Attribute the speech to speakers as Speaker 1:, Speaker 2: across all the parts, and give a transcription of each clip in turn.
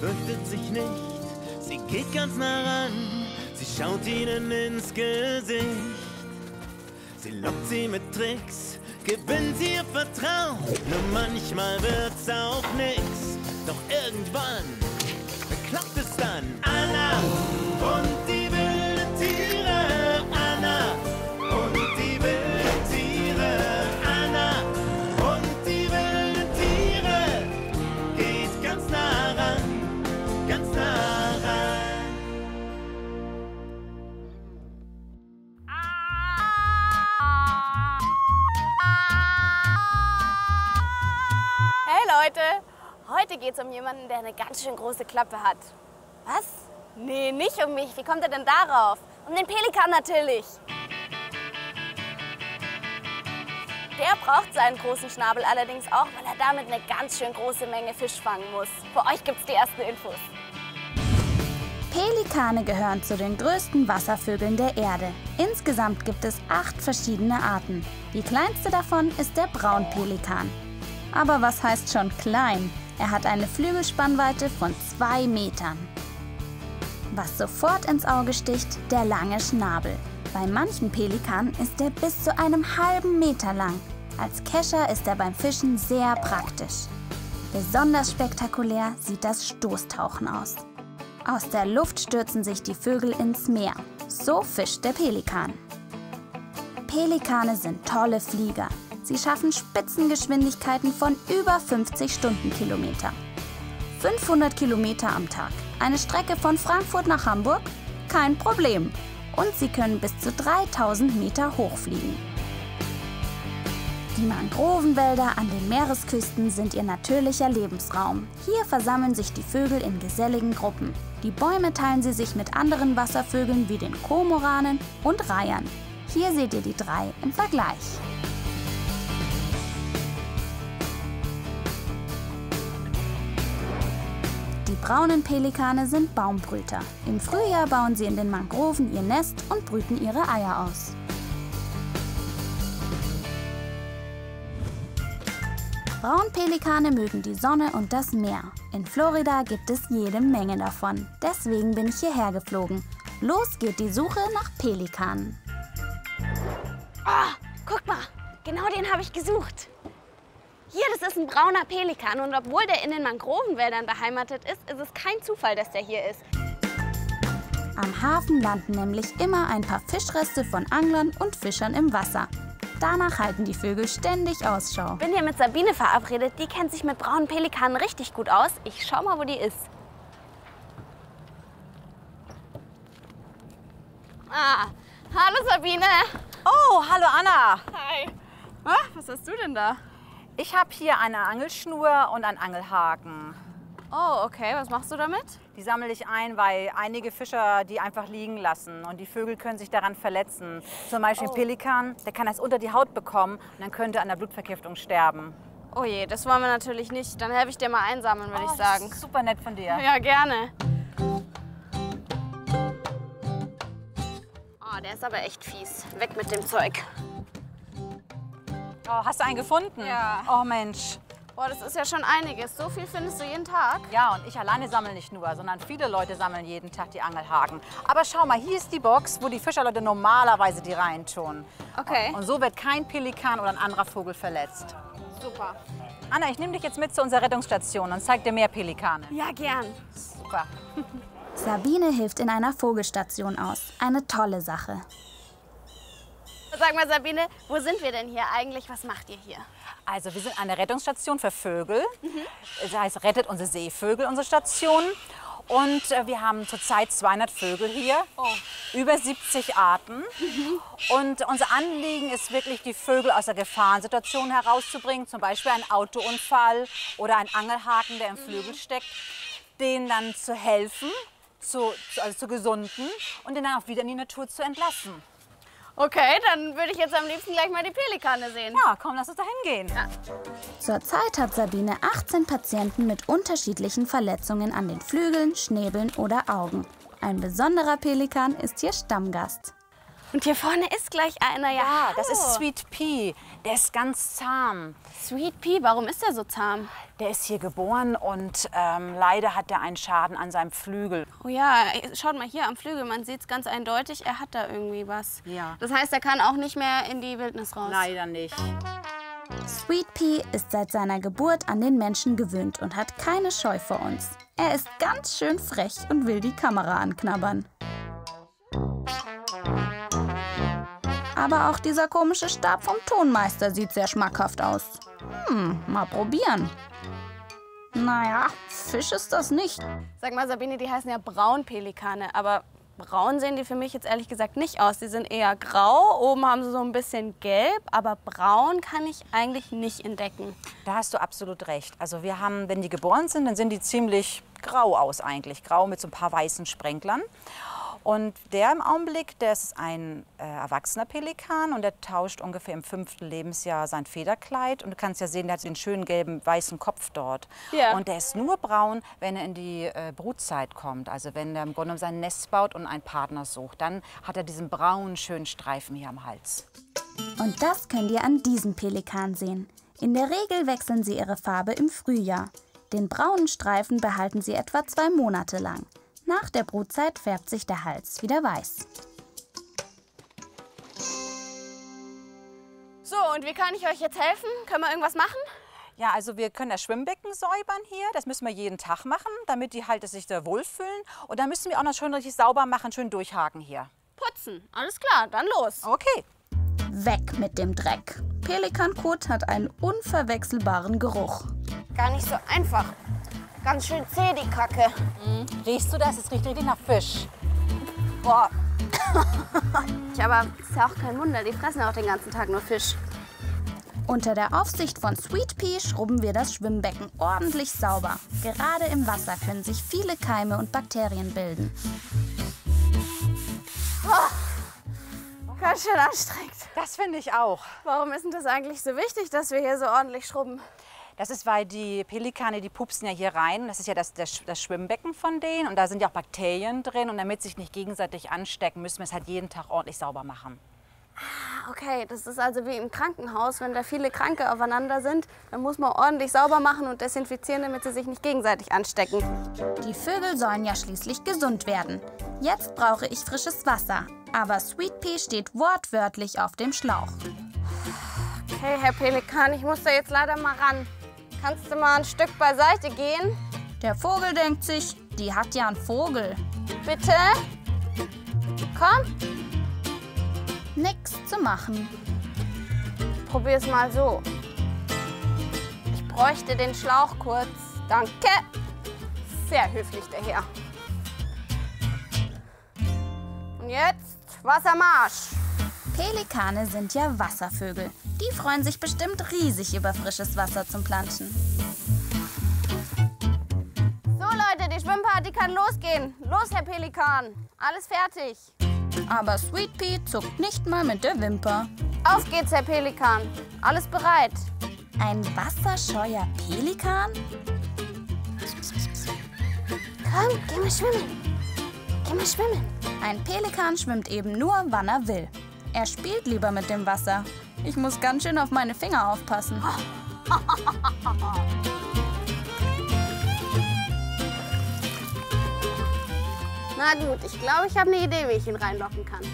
Speaker 1: fürchtet sich nicht, sie geht ganz nah ran, sie schaut ihnen ins Gesicht. Sie lockt sie mit Tricks, gewinnt ihr Vertrauen, nur manchmal wird's auch nix. Doch irgendwann klappt es dann. Anna und die wilden Tiere, Anna und die wilden Tiere, Anna und die wilden Tiere, geht ganz nah ran, ganz nah ran.
Speaker 2: Hey Leute, heute geht's um jemanden, der eine ganz schön große Klappe hat. Was? Nee, nicht um mich. Wie kommt er denn darauf? Um den Pelikan natürlich. Der braucht seinen großen Schnabel allerdings auch, weil er damit eine ganz schön große Menge Fisch fangen muss. Für euch gibt's die ersten Infos.
Speaker 3: Pelikane gehören zu den größten Wasservögeln der Erde. Insgesamt gibt es 8 verschiedene Arten. Die kleinste davon ist der Braunpelikan. Aber was heißt schon klein? Er hat eine Flügelspannweite von 2 Metern. Was sofort ins Auge sticht, der lange Schnabel. Bei manchen Pelikanen ist er bis zu einem halben Meter lang. Als Kescher ist er beim Fischen sehr praktisch. Besonders spektakulär sieht das Stoßtauchen aus. Aus der Luft stürzen sich die Vögel ins Meer. So fischt der Pelikan. Pelikane sind tolle Flieger. Sie schaffen Spitzengeschwindigkeiten von über 50 Stundenkilometer. 500 Kilometer am Tag. Eine Strecke von Frankfurt nach Hamburg? Kein Problem. Und sie können bis zu 3000 Meter hochfliegen. Die Mangrovenwälder an den Meeresküsten sind ihr natürlicher Lebensraum. Hier versammeln sich die Vögel in geselligen Gruppen. Die Bäume teilen sie sich mit anderen Wasservögeln wie den Kormoranen und Reihern. Hier seht ihr die 3 im Vergleich. Die braunen Pelikane sind Baumbrüter. Im Frühjahr bauen sie in den Mangroven ihr Nest und brüten ihre Eier aus. Braunpelikane mögen die Sonne und das Meer. In Florida gibt es jede Menge davon. Deswegen bin ich hierher geflogen. Los geht die Suche nach Pelikanen.
Speaker 2: Oh, guck mal, genau den habe ich gesucht. Hier, das ist ein brauner Pelikan und obwohl der in den Mangrovenwäldern beheimatet ist, ist es kein Zufall, dass der hier ist.
Speaker 3: Am Hafen landen nämlich immer ein paar Fischreste von Anglern und Fischern im Wasser. Danach halten die Vögel ständig Ausschau.
Speaker 2: Bin hier mit Sabine verabredet, die kennt sich mit braunen Pelikanen richtig gut aus. Ich schau mal, wo die ist. Ah, hallo Sabine.
Speaker 4: Oh, hallo Anna.
Speaker 2: Hi. Was hast du denn da?
Speaker 4: Ich habe hier eine Angelschnur und einen Angelhaken.
Speaker 2: Oh, okay. Was machst du damit?
Speaker 4: Die sammle ich ein, weil einige Fischer die einfach liegen lassen und die Vögel können sich daran verletzen. Zum Beispiel ein Pelikan, der kann das unter die Haut bekommen und dann könnte an der Blutvergiftung sterben.
Speaker 2: Oh je, das wollen wir natürlich nicht. Dann helfe ich dir mal einsammeln, würde ich sagen.
Speaker 4: Das ist super nett von dir.
Speaker 2: Ja, gerne. Oh, der ist aber echt fies. Weg mit dem Zeug.
Speaker 4: Oh, hast du einen gefunden?
Speaker 2: Ja.
Speaker 4: Oh Mensch.
Speaker 2: Boah, das ist ja schon einiges. So viel findest du jeden Tag?
Speaker 4: Ja, und ich alleine sammle nicht nur, sondern viele Leute sammeln jeden Tag die Angelhaken. Aber schau mal, hier ist die Box, wo die Fischerleute normalerweise die reintun.
Speaker 2: Okay.
Speaker 4: Und so wird kein Pelikan oder ein anderer Vogel verletzt.
Speaker 2: Super.
Speaker 4: Anna, ich nehme dich jetzt mit zu unserer Rettungsstation und zeig dir mehr Pelikane.
Speaker 2: Ja, gern.
Speaker 4: Super.
Speaker 3: Sabine hilft in einer Vogelstation aus. Eine tolle Sache.
Speaker 2: Sag mal, Sabine, wo sind wir denn hier eigentlich? Was macht ihr hier?
Speaker 4: Also wir sind eine Rettungsstation für Vögel. Das heißt, rettet unsere Seevögel, unsere Station. Und wir haben zurzeit 200 Vögel hier, über 70 Arten. Und unser Anliegen ist wirklich, die Vögel aus der Gefahrensituation herauszubringen. Zum Beispiel ein Autounfall oder ein Angelhaken, der im Flügel steckt. Denen dann zu helfen, zu gesunden und den dann auch wieder in die Natur zu entlassen.
Speaker 2: Okay, dann würde ich jetzt am liebsten gleich mal die Pelikane sehen.
Speaker 4: Ja, komm, lass uns da hingehen.
Speaker 2: Ja.
Speaker 3: Zurzeit hat Sabine 18 Patienten mit unterschiedlichen Verletzungen an den Flügeln, Schnäbeln oder Augen. Ein besonderer Pelikan ist hier Stammgast.
Speaker 2: Und hier vorne ist gleich einer.
Speaker 4: Ja, das
Speaker 2: hallo.
Speaker 4: ist Sweet Pea. Der ist ganz zahm.
Speaker 2: Sweet Pea, warum ist der so zahm?
Speaker 4: Der ist hier geboren und leider hat er einen Schaden an seinem Flügel.
Speaker 2: Oh ja, schaut mal hier am Flügel, man sieht es ganz eindeutig, er hat da irgendwie was.
Speaker 4: Ja.
Speaker 2: Das heißt, er kann auch nicht mehr in die Wildnis raus.
Speaker 4: Leider nicht.
Speaker 3: Sweet Pea ist seit seiner Geburt an den Menschen gewöhnt und hat keine Scheu vor uns. Er ist ganz schön frech und will die Kamera anknabbern. Aber auch dieser komische Stab vom Tonmeister sieht sehr schmackhaft aus. Mal probieren. Naja, Fisch ist das nicht.
Speaker 2: Sag mal, Sabine, die heißen ja Braunpelikane, aber braun sehen die für mich jetzt ehrlich gesagt nicht aus. Die sind eher grau, oben haben sie so ein bisschen gelb, aber braun kann ich eigentlich nicht entdecken.
Speaker 4: Da hast du absolut recht. Also wir haben, wenn die geboren sind, dann sind die ziemlich grau aus eigentlich. Grau mit so ein paar weißen Sprenklern. Und der im Augenblick, der ist ein erwachsener Pelikan und der tauscht ungefähr im 5. Lebensjahr sein Federkleid. Und du kannst ja sehen, der hat den schönen gelben, weißen Kopf dort.
Speaker 2: Ja.
Speaker 4: Und der ist nur braun, wenn er in die Brutzeit kommt. Also wenn er im Grunde sein Nest baut und einen Partner sucht. Dann hat er diesen braunen, schönen Streifen hier am Hals.
Speaker 3: Und das könnt ihr an diesem Pelikan sehen. In der Regel wechseln sie ihre Farbe im Frühjahr. Den braunen Streifen behalten sie etwa 2 Monate lang. Nach der Brutzeit färbt sich der Hals wieder weiß.
Speaker 2: So, und wie kann ich euch jetzt helfen? Können wir irgendwas machen?
Speaker 4: Ja, also wir können das Schwimmbecken säubern hier. Das müssen wir jeden Tag machen, damit die halt sich da wohlfühlen. Und dann müssen wir auch noch schön richtig sauber machen, schön durchhaken hier.
Speaker 2: Putzen. Alles klar, dann los.
Speaker 4: Okay.
Speaker 3: Weg mit dem Dreck. Pelikankot hat einen unverwechselbaren Geruch.
Speaker 2: Gar nicht so einfach. Ganz schön zäh, die Kacke.
Speaker 4: Riechst du das? Es riecht richtig nach Fisch.
Speaker 2: Boah. Aber ist ja auch kein Wunder, die fressen ja auch den ganzen Tag nur Fisch.
Speaker 3: Unter der Aufsicht von Sweet Pea schrubben wir das Schwimmbecken ordentlich sauber. Gerade im Wasser können sich viele Keime und Bakterien bilden.
Speaker 2: Ganz schön anstrengend.
Speaker 4: Das finde ich auch.
Speaker 2: Warum ist denn das eigentlich so wichtig, dass wir hier so ordentlich schrubben?
Speaker 4: Das ist, weil die Pelikane, die pupsen ja hier rein. Das ist ja das Schwimmbecken von denen. Und da sind ja auch Bakterien drin. Und damit sich nicht gegenseitig anstecken, müssen wir es halt jeden Tag ordentlich sauber machen.
Speaker 2: Okay, das ist also wie im Krankenhaus. Wenn da viele Kranke aufeinander sind, dann muss man ordentlich sauber machen und desinfizieren, damit sie sich nicht gegenseitig anstecken.
Speaker 3: Die Vögel sollen ja schließlich gesund werden. Jetzt brauche ich frisches Wasser. Aber Sweet Pea steht wortwörtlich auf dem Schlauch.
Speaker 2: Okay, Herr Pelikan, ich muss da jetzt leider mal ran. Kannst du mal ein Stück beiseite gehen?
Speaker 3: Der Vogel denkt sich, die hat ja einen Vogel.
Speaker 2: Bitte? Komm,
Speaker 3: Nix zu machen.
Speaker 2: probier's mal so. Ich bräuchte den Schlauch kurz. Danke. Sehr höflich, der Herr. Und jetzt Wassermarsch.
Speaker 3: Pelikane sind ja Wasservögel. Die freuen sich bestimmt riesig über frisches Wasser zum Planschen.
Speaker 2: So Leute, die Schwimmparty kann losgehen. Los, Herr Pelikan. Alles fertig.
Speaker 3: Aber Sweet Pea zuckt nicht mal mit der Wimper.
Speaker 2: Auf geht's, Herr Pelikan. Alles bereit.
Speaker 3: Ein wasserscheuer Pelikan?
Speaker 2: Komm, geh mal schwimmen. Geh mal schwimmen.
Speaker 3: Ein Pelikan schwimmt eben nur, wann er will. Er spielt lieber mit dem Wasser. Ich muss ganz schön auf meine Finger aufpassen.
Speaker 2: Na gut, ich glaube, ich habe eine Idee, wie ich ihn reinlocken kann.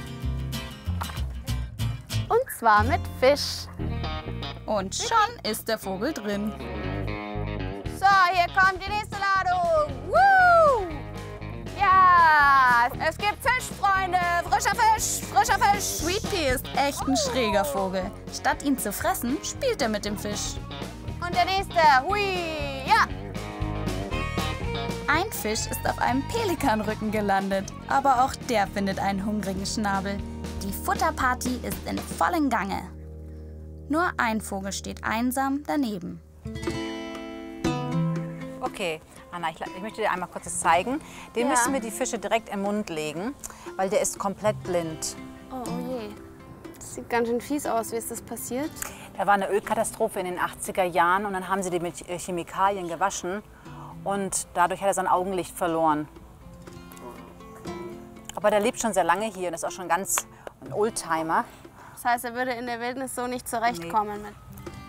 Speaker 2: Und zwar mit Fisch.
Speaker 3: Und schon ist der Vogel drin.
Speaker 2: So, hier kommt die nächste Ladung. Woo! Ja, es gibt Fisch, Freunde. Frischer Fisch, frischer Fisch.
Speaker 3: Sweet Pea ist echt ein schräger Vogel. Statt ihn zu fressen, spielt er mit dem Fisch.
Speaker 2: Und der nächste. Hui, ja.
Speaker 3: Ein Fisch ist auf einem Pelikanrücken gelandet. Aber auch der findet einen hungrigen Schnabel. Die Futterparty ist in vollem Gange. Nur ein Vogel steht einsam daneben.
Speaker 4: Okay, Anna, ich möchte dir einmal kurz das zeigen. Den
Speaker 2: Ja.
Speaker 4: müssen wir die Fische direkt im Mund legen, weil der ist komplett blind.
Speaker 2: Oh, oh je. Das sieht ganz schön fies aus. Wie ist das passiert?
Speaker 4: Da war eine Ölkatastrophe in den 80er Jahren und dann haben sie den mit Chemikalien gewaschen und dadurch hat er sein Augenlicht verloren. Aber der lebt schon sehr lange hier und ist auch schon ganz Ein Oldtimer.
Speaker 2: Das heißt, er würde in der Wildnis so nicht zurechtkommen mit.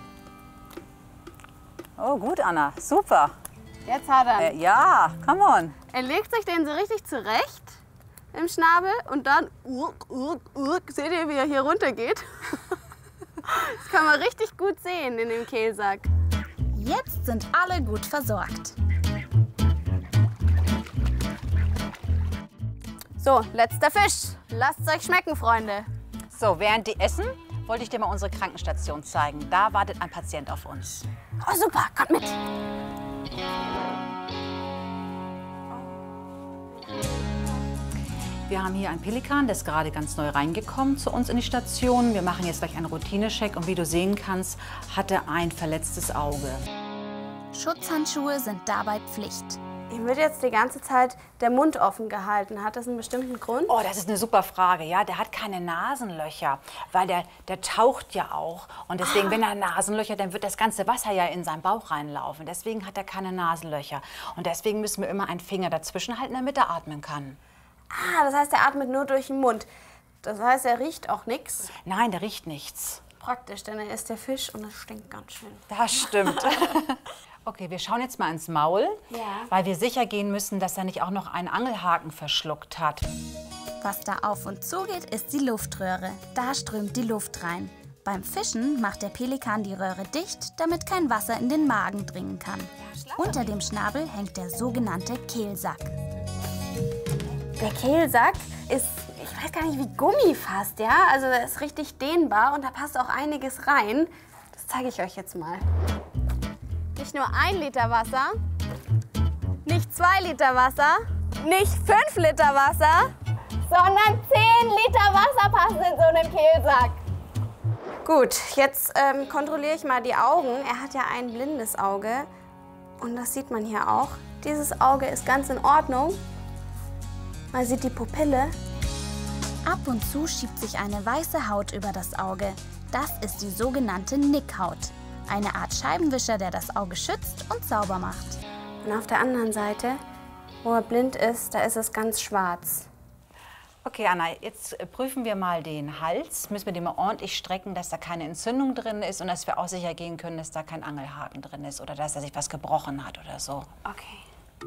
Speaker 4: Oh, gut, Anna. Super.
Speaker 2: Jetzt hat er.
Speaker 4: Ja, come on.
Speaker 2: Er legt sich den so richtig zurecht im Schnabel und dann seht ihr, wie er hier runter geht? Das kann man richtig gut sehen in dem Kehlsack.
Speaker 3: Jetzt sind alle gut versorgt.
Speaker 2: So, letzter Fisch. Lasst's euch schmecken, Freunde.
Speaker 4: So, während die essen, wollte ich dir mal unsere Krankenstation zeigen. Da wartet ein Patient auf uns.
Speaker 2: Oh, super, kommt mit.
Speaker 4: Wir haben hier einen Pelikan, der ist gerade ganz neu reingekommen zu uns in die Station. Wir machen jetzt gleich einen Routinecheck und wie du sehen kannst, hat er ein verletztes Auge.
Speaker 3: Schutzhandschuhe sind dabei Pflicht.
Speaker 2: Ihm wird jetzt die ganze Zeit der Mund offen gehalten. Hat das einen bestimmten Grund?
Speaker 4: Oh, das ist eine super Frage. Ja, der hat keine Nasenlöcher, weil der taucht ja auch. Und deswegen, wenn er Nasenlöcher, dann wird das ganze Wasser ja in seinen Bauch reinlaufen. Deswegen hat er keine Nasenlöcher. Und deswegen müssen wir immer einen Finger dazwischen halten, damit er atmen kann.
Speaker 2: Ah, das heißt, er atmet nur durch den Mund. Das heißt, er riecht auch nichts.
Speaker 4: Nein, der riecht nichts.
Speaker 2: Praktisch, denn er ist der Fisch und es stinkt ganz schön.
Speaker 4: Das stimmt. Okay, wir schauen jetzt mal ins Maul, weil wir sicher gehen müssen, dass er nicht auch noch einen Angelhaken verschluckt hat.
Speaker 3: Was da auf und zu geht, ist die Luftröhre. Da strömt die Luft rein. Beim Fischen macht der Pelikan die Röhre dicht, damit kein Wasser in den Magen dringen kann. Unter dem Schnabel hängt der sogenannte Kehlsack.
Speaker 2: Der Kehlsack ist, ich weiß gar nicht, wie Gummi fast, ja? Also er ist richtig dehnbar und da passt auch einiges rein. Das zeige ich euch jetzt mal. Nicht nur 1 Liter Wasser, nicht 2 Liter Wasser, nicht 5 Liter Wasser, sondern 10 Liter Wasser passen in so einen Kehlsack. Gut, jetzt kontrolliere ich mal die Augen. Er hat ja ein blindes Auge und das sieht man hier auch. Dieses Auge ist ganz in Ordnung. Man sieht die Pupille.
Speaker 3: Ab und zu schiebt sich eine weiße Haut über das Auge. Das ist die sogenannte Nickhaut. Eine Art Scheibenwischer, der das Auge schützt und sauber macht.
Speaker 2: Und auf der anderen Seite, wo er blind ist, da ist es ganz schwarz.
Speaker 4: Okay, Anna, jetzt prüfen wir mal den Hals. Müssen wir den mal ordentlich strecken, dass da keine Entzündung drin ist und dass wir auch sicher gehen können, dass da kein Angelhaken drin ist oder dass er sich was gebrochen hat oder so.
Speaker 2: Okay.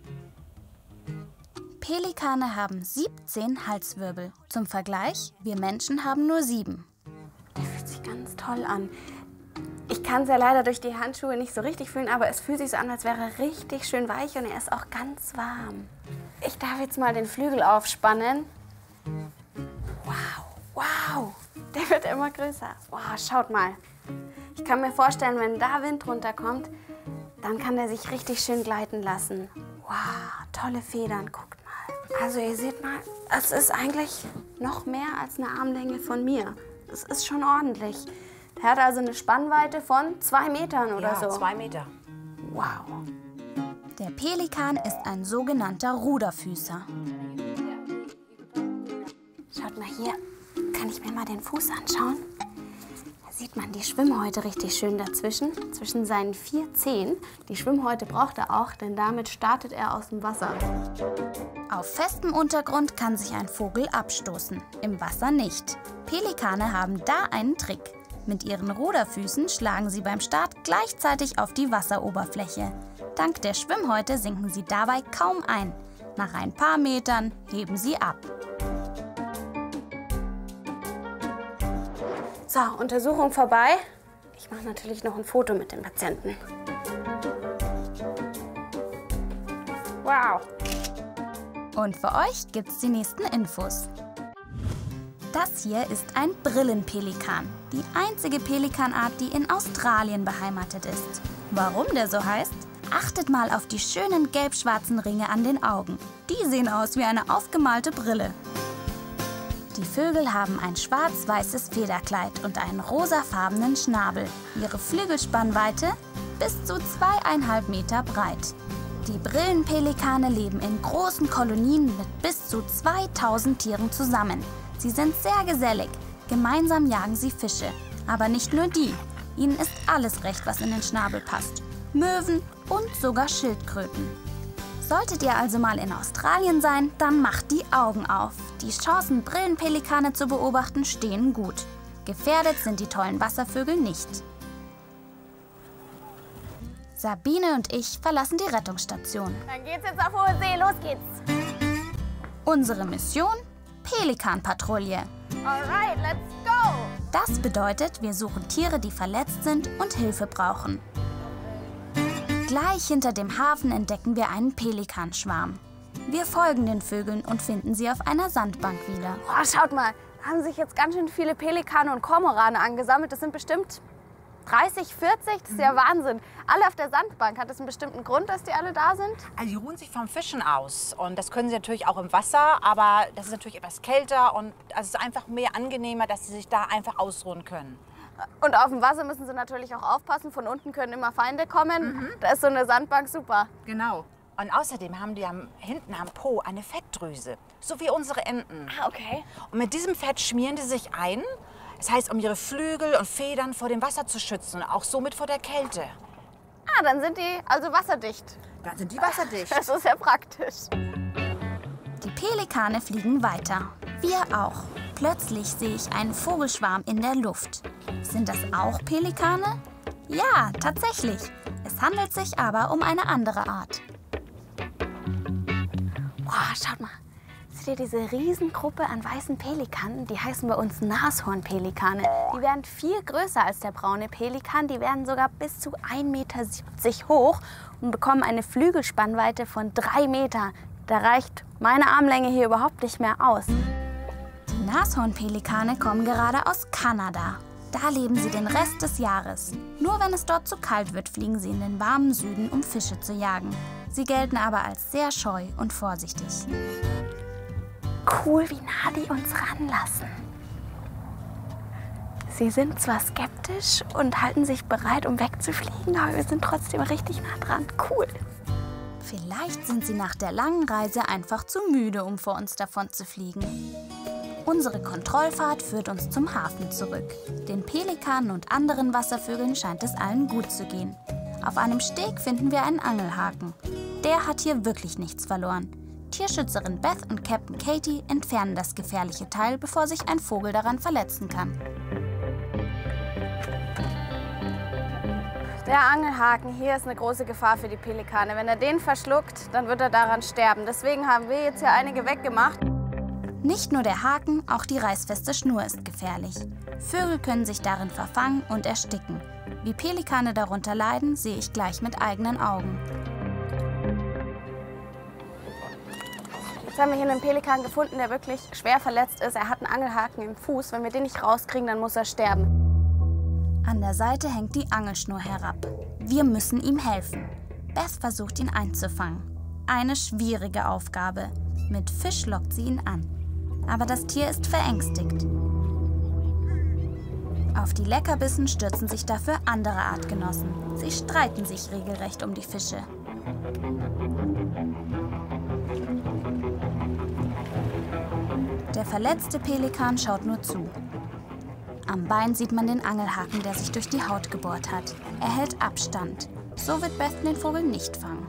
Speaker 3: Pelikane haben 17 Halswirbel. Zum Vergleich, wir Menschen haben nur 7.
Speaker 2: Der fühlt sich ganz toll an. Ich kann es ja leider durch die Handschuhe nicht so richtig fühlen, aber es fühlt sich so an, als wäre er richtig schön weich und er ist auch ganz warm. Ich darf jetzt mal den Flügel aufspannen. Wow, wow, der wird immer größer. Wow, schaut mal. Ich kann mir vorstellen, wenn da Wind runterkommt, dann kann der sich richtig schön gleiten lassen. Wow, tolle Federn, guckt mal. Also ihr seht mal, es ist eigentlich noch mehr als eine Armlänge von mir. Es ist schon ordentlich. Der hat also eine Spannweite von 2 Metern oder so.
Speaker 4: Ja, 2 Meter.
Speaker 2: Wow.
Speaker 3: Der Pelikan ist ein sogenannter Ruderfüßer.
Speaker 2: Schaut mal hier, kann ich mir mal den Fuß anschauen? Da sieht man die Schwimmhäute richtig schön dazwischen, zwischen seinen 4 Zehen. Die Schwimmhäute braucht er auch, denn damit startet er aus dem Wasser.
Speaker 3: Auf festem Untergrund kann sich ein Vogel abstoßen, im Wasser nicht. Pelikane haben da einen Trick. Mit ihren Ruderfüßen schlagen sie beim Start gleichzeitig auf die Wasseroberfläche. Dank der Schwimmhäute sinken sie dabei kaum ein. Nach ein paar Metern heben sie ab.
Speaker 2: So, Untersuchung vorbei. Ich mache natürlich noch ein Foto mit dem Patienten. Wow.
Speaker 3: Und für euch gibt's die nächsten Infos. Das hier ist ein Brillenpelikan, die einzige Pelikanart, die in Australien beheimatet ist. Warum der so heißt? Achtet mal auf die schönen gelb-schwarzen Ringe an den Augen. Die sehen aus wie eine aufgemalte Brille. Die Vögel haben ein schwarz-weißes Federkleid und einen rosafarbenen Schnabel. Ihre Flügelspannweite bis zu 2,5 Meter breit. Die Brillenpelikane leben in großen Kolonien mit bis zu 2000 Tieren zusammen. Sie sind sehr gesellig. Gemeinsam jagen sie Fische. Aber nicht nur die. Ihnen ist alles recht, was in den Schnabel passt. Möwen und sogar Schildkröten. Solltet ihr also mal in Australien sein, dann macht die Augen auf. Die Chancen, Brillenpelikane zu beobachten, stehen gut. Gefährdet sind die tollen Wasservögel nicht. Sabine und ich verlassen die Rettungsstation.
Speaker 2: Dann geht's jetzt auf hohe See, los geht's.
Speaker 3: Unsere Mission? Pelikanpatrouille.
Speaker 2: Alright, let's go.
Speaker 3: Das bedeutet, wir suchen Tiere, die verletzt sind und Hilfe brauchen. Gleich hinter dem Hafen entdecken wir einen Pelikanschwarm. Wir folgen den Vögeln und finden sie auf einer Sandbank wieder.
Speaker 2: Oh, schaut mal, da haben sich jetzt ganz schön viele Pelikane und Kormorane angesammelt. Das sind bestimmt 30, 40, das ist ja Wahnsinn. Alle auf der Sandbank. Hat das einen bestimmten Grund, dass die alle da sind?
Speaker 4: Also die ruhen sich vom Fischen aus und das können sie natürlich auch im Wasser, aber das ist natürlich etwas kälter und es ist einfach mehr angenehmer, dass sie sich da einfach ausruhen können.
Speaker 2: Und auf dem Wasser müssen sie natürlich auch aufpassen. Von unten können immer Feinde kommen. Da ist so eine Sandbank super.
Speaker 4: Genau. Und außerdem haben die hinten am Po eine Fettdrüse, so wie unsere Enten.
Speaker 2: Ah, okay.
Speaker 4: Und mit diesem Fett schmieren die sich ein, das heißt, um ihre Flügel und Federn vor dem Wasser zu schützen und auch somit vor der Kälte.
Speaker 2: Ah, dann sind die also wasserdicht.
Speaker 4: Dann sind die wasserdicht.
Speaker 2: Das ist ja praktisch.
Speaker 3: Die Pelikane fliegen weiter. Wir auch. Plötzlich sehe ich einen Vogelschwarm in der Luft. Sind das auch Pelikane? Ja, tatsächlich. Es handelt sich aber um eine andere Art.
Speaker 2: Boah, schaut mal. Seht ihr diese Riesengruppe an weißen Pelikanen? Die heißen bei uns Nashornpelikane. Die werden viel größer als der braune Pelikan. Die werden sogar bis zu 1,70 Meter hoch und bekommen eine Flügelspannweite von 3 Meter. Da reicht meine Armlänge hier überhaupt nicht mehr aus.
Speaker 3: Die Nashornpelikane kommen gerade aus Kanada. Da leben sie den Rest des Jahres. Nur wenn es dort zu kalt wird, fliegen sie in den warmen Süden, um Fische zu jagen. Sie gelten aber als sehr scheu und vorsichtig.
Speaker 2: Cool, wie nah die uns ranlassen. Sie sind zwar skeptisch und halten sich bereit, um wegzufliegen, aber wir sind trotzdem richtig nah dran. Cool.
Speaker 3: Vielleicht sind sie nach der langen Reise einfach zu müde, um vor uns davon zu fliegen. Unsere Kontrollfahrt führt uns zum Hafen zurück. Den Pelikanen und anderen Wasservögeln scheint es allen gut zu gehen. Auf einem Steg finden wir einen Angelhaken. Der hat hier wirklich nichts verloren. Tierschützerin Beth und Captain Katie entfernen das gefährliche Teil, bevor sich ein Vogel daran verletzen kann.
Speaker 2: Der Angelhaken hier ist eine große Gefahr für die Pelikane. Wenn er den verschluckt, dann wird er daran sterben. Deswegen haben wir jetzt hier einige weggemacht.
Speaker 3: Nicht nur der Haken, auch die reißfeste Schnur ist gefährlich. Vögel können sich darin verfangen und ersticken. Wie Pelikane darunter leiden, sehe ich gleich mit eigenen Augen.
Speaker 2: Jetzt haben wir hier einen Pelikan gefunden, der wirklich schwer verletzt ist. Er hat einen Angelhaken im Fuß. Wenn wir den nicht rauskriegen, dann muss er sterben.
Speaker 3: An der Seite hängt die Angelschnur herab. Wir müssen ihm helfen. Beth versucht, ihn einzufangen. Eine schwierige Aufgabe. Mit Fisch lockt sie ihn an. Aber das Tier ist verängstigt. Auf die Leckerbissen stürzen sich dafür andere Artgenossen. Sie streiten sich regelrecht um die Fische. Der verletzte Pelikan schaut nur zu. Am Bein sieht man den Angelhaken, der sich durch die Haut gebohrt hat. Er hält Abstand. So wird Beth den Vogel nicht fangen.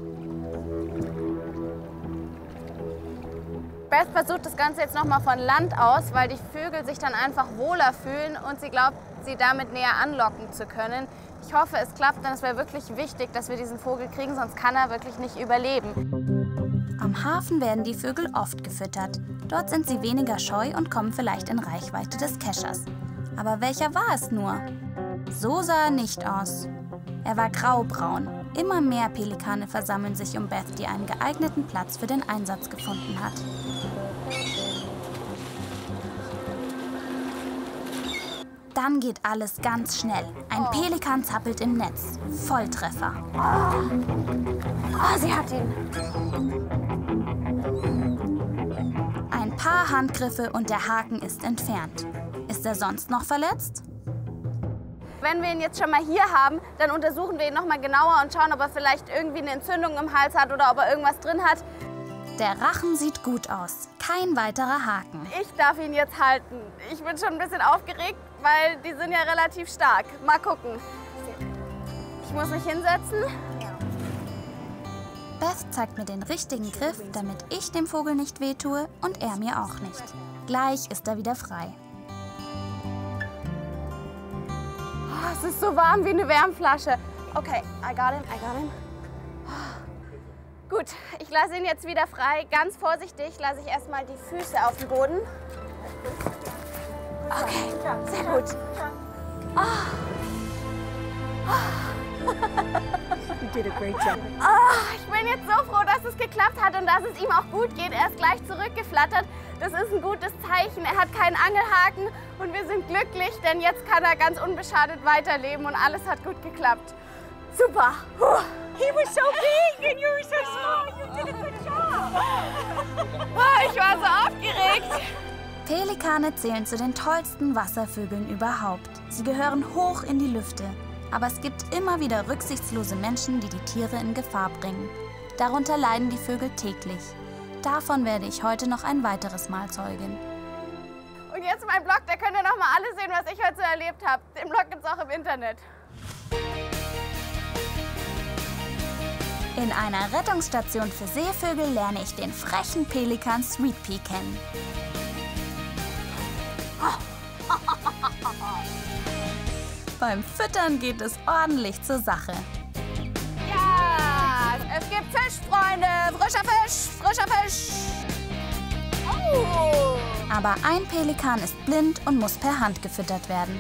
Speaker 2: Beth versucht das Ganze jetzt noch mal von Land aus, weil die Vögel sich dann einfach wohler fühlen und sie glaubt, sie damit näher anlocken zu können. Ich hoffe, es klappt, denn es wäre wirklich wichtig, dass wir diesen Vogel kriegen, sonst kann er wirklich nicht überleben.
Speaker 3: Am Hafen werden die Vögel oft gefüttert. Dort sind sie weniger scheu und kommen vielleicht in Reichweite des Keschers. Aber welcher war es nur? So sah er nicht aus. Er war graubraun. Immer mehr Pelikane versammeln sich um Beth, die einen geeigneten Platz für den Einsatz gefunden hat. Dann geht alles ganz schnell. Ein Pelikan zappelt im Netz. Volltreffer.
Speaker 2: Oh, sie hat ihn.
Speaker 3: Ein paar Handgriffe und der Haken ist entfernt. Ist er sonst noch verletzt?
Speaker 2: Wenn wir ihn jetzt schon mal hier haben, dann untersuchen wir ihn noch mal genauer und schauen, ob er vielleicht irgendwie eine Entzündung im Hals hat oder ob er irgendwas drin hat.
Speaker 3: Der Rachen sieht gut aus. Kein weiterer Haken.
Speaker 2: Ich darf ihn jetzt halten. Ich bin schon ein bisschen aufgeregt, weil die sind ja relativ stark. Mal gucken. Ich muss mich hinsetzen.
Speaker 3: Beth zeigt mir den richtigen Griff, damit ich dem Vogel nicht wehtue und er mir auch nicht. Gleich ist er wieder frei.
Speaker 2: Oh, es ist so warm wie eine Wärmflasche. Okay, I got him. Gut, ich lasse ihn jetzt wieder frei. Ganz vorsichtig lasse ich erstmal die Füße auf den Boden. Okay, sehr gut.
Speaker 5: You did a great job.
Speaker 2: Ich bin jetzt so froh, dass es geklappt hat und dass es ihm auch gut geht. Er ist gleich zurückgeflattert. Das ist ein gutes Zeichen. Er hat keinen Angelhaken und wir sind glücklich, denn jetzt kann er ganz unbeschadet weiterleben und alles hat gut geklappt. Super.
Speaker 5: He was so big and you were so small. You did a good job.
Speaker 2: Ich war so aufgeregt.
Speaker 3: Pelikane zählen zu den tollsten Wasservögeln überhaupt. Sie gehören hoch in die Lüfte. Aber es gibt immer wieder rücksichtslose Menschen, die die Tiere in Gefahr bringen. Darunter leiden die Vögel täglich. Davon werde ich heute noch ein weiteres Mal Zeugin.
Speaker 2: Und jetzt mein Blog, da könnt ihr noch mal alles sehen, was ich heute so erlebt habe. Den Blog gibt's auch im Internet.
Speaker 3: In einer Rettungsstation für Seevögel lerne ich den frechen Pelikan Sweet Pea kennen. Beim Füttern geht es ordentlich zur Sache.
Speaker 2: Ja, es gibt Fisch, Freunde. Frischer Fisch, frischer Fisch. Oh.
Speaker 3: Aber ein Pelikan ist blind und muss per Hand gefüttert werden.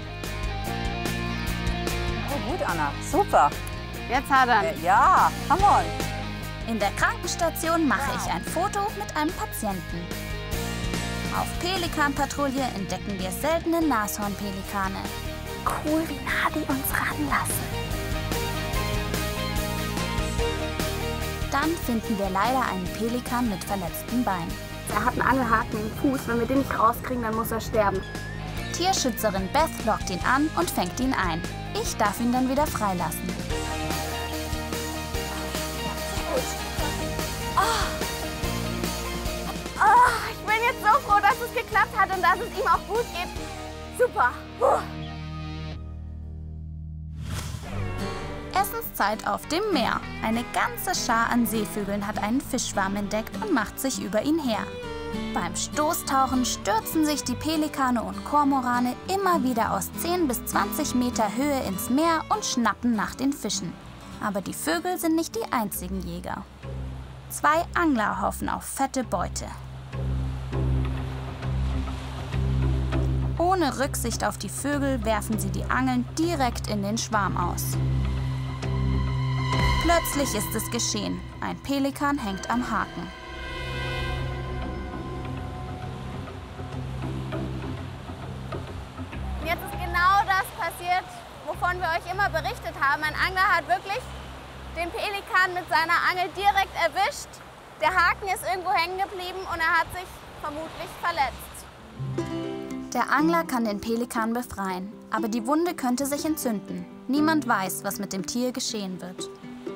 Speaker 4: Oh, gut, Anna. Super.
Speaker 2: Jetzt hat er ihn.
Speaker 4: Ja, come on.
Speaker 3: In der Krankenstation mache ich ein Foto mit einem Patienten. Auf Pelikanpatrouille entdecken wir seltene Nashornpelikane.
Speaker 2: Cool, wie nah die uns ranlassen.
Speaker 3: Dann finden wir leider einen Pelikan mit verletztem Bein.
Speaker 2: Er hat einen Angelhaken im Fuß. Wenn wir den nicht rauskriegen, dann muss er sterben.
Speaker 3: Tierschützerin Beth lockt ihn an und fängt ihn ein. Ich darf ihn dann wieder freilassen.
Speaker 2: Ich bin jetzt so froh, dass es geklappt hat und dass es ihm auch gut geht. Super.
Speaker 3: Essenszeit auf dem Meer. Eine ganze Schar an Seevögeln hat einen Fischschwarm entdeckt und macht sich über ihn her. Beim Stoßtauchen stürzen sich die Pelikane und Kormorane immer wieder aus 10 bis 20 Meter Höhe ins Meer und schnappen nach den Fischen. Aber die Vögel sind nicht die einzigen Jäger. 2 Angler hoffen auf fette Beute. Ohne Rücksicht auf die Vögel werfen sie die Angeln direkt in den Schwarm aus. Plötzlich ist es geschehen. Ein Pelikan hängt am Haken.
Speaker 2: Jetzt ist genau das passiert, wovon wir euch immer berichtet haben. Ein Angler hat wirklich den Pelikan mit seiner Angel direkt erwischt. Der Haken ist irgendwo hängen geblieben und er hat sich vermutlich verletzt.
Speaker 3: Der Angler kann den Pelikan befreien, aber die Wunde könnte sich entzünden. Niemand weiß, was mit dem Tier geschehen wird.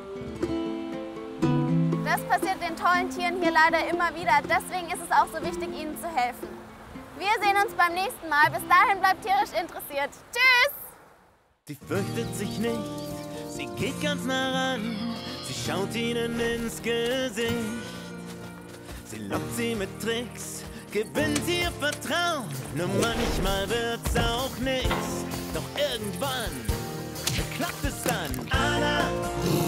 Speaker 2: Das passiert den tollen Tieren hier leider immer wieder. Deswegen ist es auch so wichtig, ihnen zu helfen. Wir sehen uns beim nächsten Mal. Bis dahin bleibt tierisch interessiert. Tschüss!
Speaker 1: Die fürchtet sich nicht, sie geht ganz nah ran. Sie schaut ihnen ins Gesicht. Sie lockt sie mit Tricks, gewinnt ihr Vertrauen. Nur manchmal wird's auch nichts. Doch irgendwann klappt es dann. Anna